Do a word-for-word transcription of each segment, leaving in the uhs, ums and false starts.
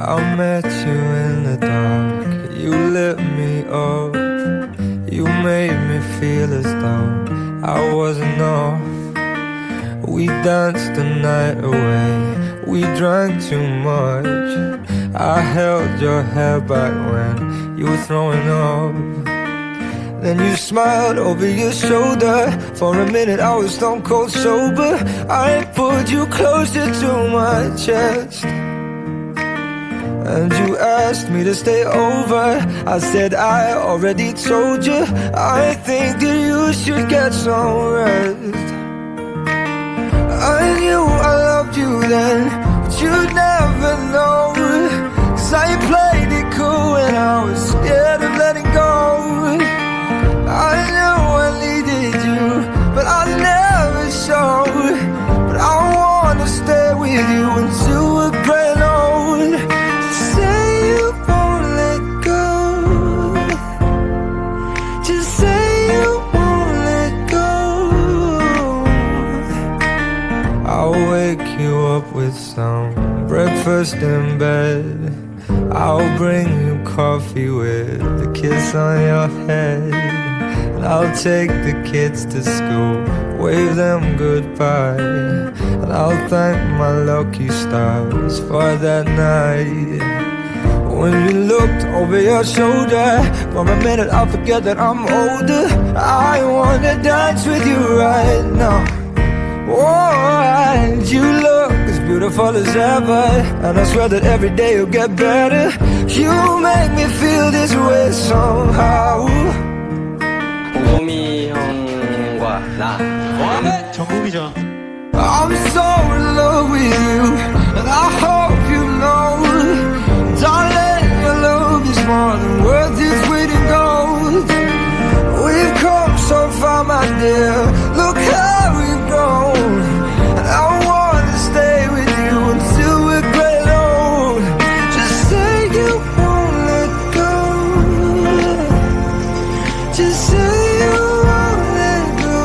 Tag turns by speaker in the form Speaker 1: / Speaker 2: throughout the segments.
Speaker 1: I met you in the dark, you lit me up. You made me feel as though I wasn't off. We danced the night away, we drank too much. I held your hair back when you were throwing up. Then you smiled over your shoulder. For a minute I was stone cold sober. I pulled you closer to my chest, and you asked me to stay over. I said I already told you, I think that you should get some rest. I knew I loved you then, but you'd never know. Cause I played it cool when I was scared of letting go. I knew I needed you, but I never showed. But I wanna stay with you until we're grown old. Just say you won't let go. Just say you won't let go. I'll wake you up with some breakfast in bed. I'll bring you coffee with a kiss on your head. And I'll take the kids to school, wave them goodbye. And I'll thank my lucky stars for that night. When you looked over your shoulder, for a minute I forget that I'm older. I wanna dance with you right now. Oh, and you look as beautiful as ever, and I swear that every day you'll get better. You make me feel this way somehow.
Speaker 2: 공범이 형과 나
Speaker 3: 정국이죠.
Speaker 1: I'm so in love with you, and I hope you know, darling, your love is more than worth its weight in gold. We've come so far, my dear, look how we've grown. And I wanna stay with you until we're great old. Just say you won't let go. Just say you won't let go.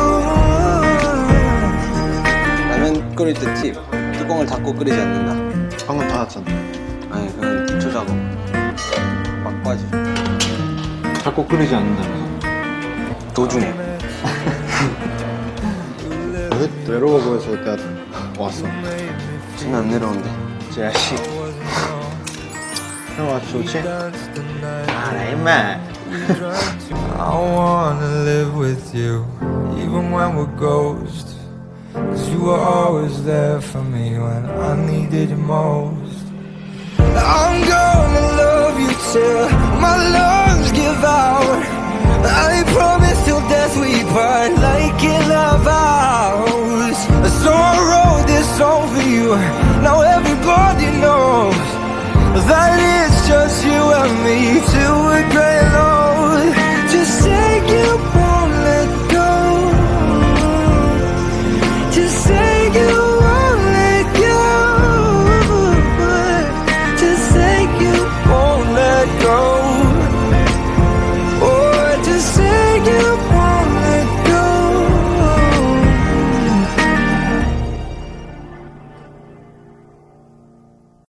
Speaker 2: 라면 끓일 때 팁, 뚜껑을 닫고 끓이지 않는다.
Speaker 3: 방금 닫았잖아.
Speaker 2: 아니 그건 기초 작업. 막 빠지.
Speaker 3: 닫고 끓이지 않는다면서.
Speaker 2: 도중에.
Speaker 3: 외로워 보여서 내가 왔어.
Speaker 2: 지금 안 내려온대.
Speaker 3: 자식. 형 와서 좋지? 알아 임마.
Speaker 1: I wanna live with you, even when we're ghosts. Cause you were always there for me when I needed you most. I'm gonna love you till my lungs give out. I promise till death we part, like in our vows. So I wrote this song for you, now everybody knows that it's just